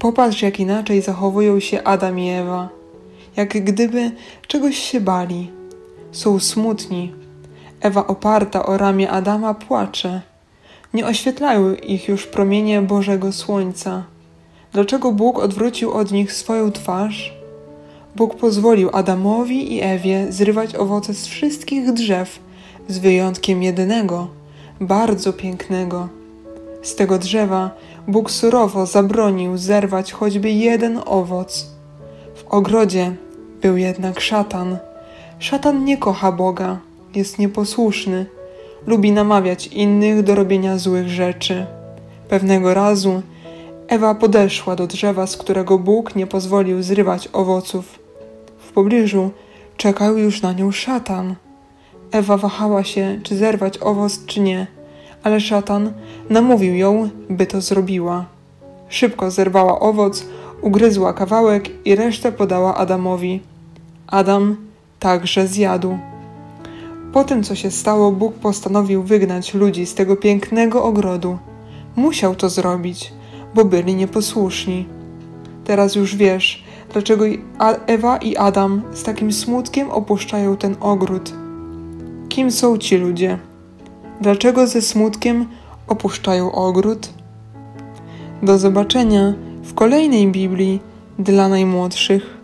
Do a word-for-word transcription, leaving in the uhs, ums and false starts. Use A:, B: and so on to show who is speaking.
A: Popatrz, jak inaczej zachowują się Adam i Ewa. Jak gdyby czegoś się bali. Są smutni. Ewa oparta o ramię Adama płacze. Nie oświetlają ich już promienie Bożego Słońca. Dlaczego Bóg odwrócił od nich swoją twarz? Bóg pozwolił Adamowi i Ewie zrywać owoce z wszystkich drzew, z wyjątkiem jedynego, bardzo pięknego. Z tego drzewa Bóg surowo zabronił zerwać choćby jeden owoc. W ogrodzie był jednak szatan. Szatan nie kocha Boga, jest nieposłuszny, lubi namawiać innych do robienia złych rzeczy. Pewnego razu Ewa podeszła do drzewa, z którego Bóg nie pozwolił zrywać owoców. W pobliżu czekał już na nią szatan. Ewa wahała się, czy zerwać owoc, czy nie, ale szatan namówił ją, by to zrobiła. Szybko zerwała owoc, ugryzła kawałek i resztę podała Adamowi. Adam także zjadł. Po tym, co się stało, Bóg postanowił wygnać ludzi z tego pięknego ogrodu. Musiał to zrobić, bo byli nieposłuszni. Teraz już wiesz, dlaczego Ewa i Adam z takim smutkiem opuszczają ten ogród. Kim są ci ludzie? Dlaczego ze smutkiem opuszczają ogród? Do zobaczenia w kolejnej Biblii dla najmłodszych.